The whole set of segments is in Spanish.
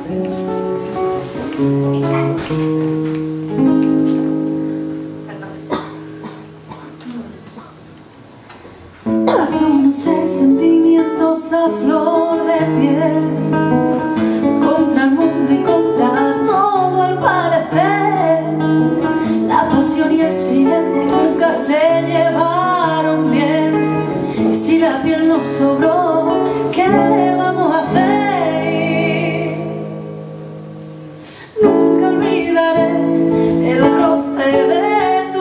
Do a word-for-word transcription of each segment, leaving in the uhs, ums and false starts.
Conocer sentimientos a flor de piel, contra el mundo y contra todo al parecer. La pasión y el silencio nunca se llevaron bien, y si la piel nos sobró, ¿qué le vamos a hacer? Nunca olvidaré el roce de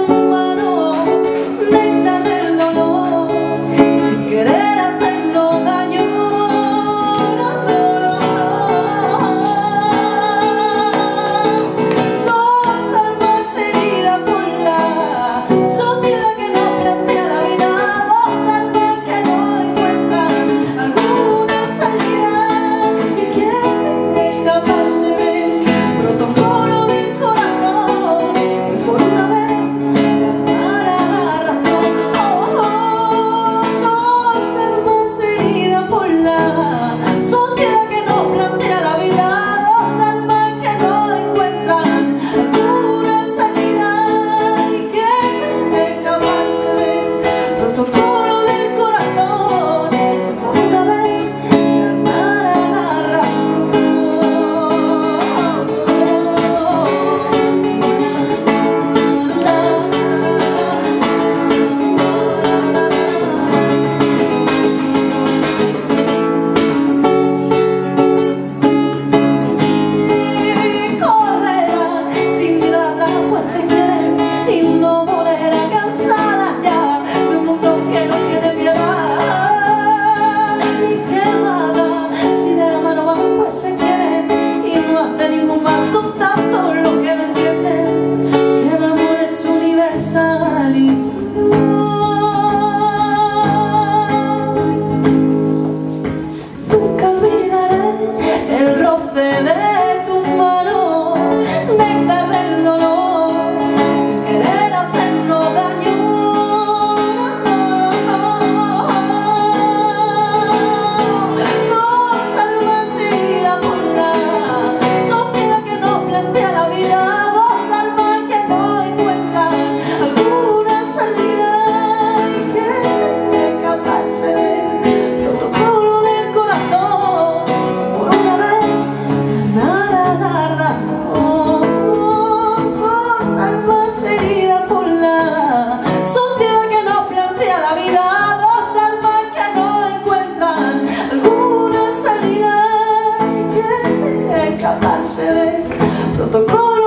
de tu mano, néctar del dolor, sin querer hacernos daño. Dos almas heridas por la sociedad que nos plantea la vida, dos almas que no encuentran alguna salida y quieren escaparse del protocolo del corazón por una vez. Herida por la sociedad que nos plantea la vida, dos almas que no encuentran alguna salida y quieren escaparse del protocolo.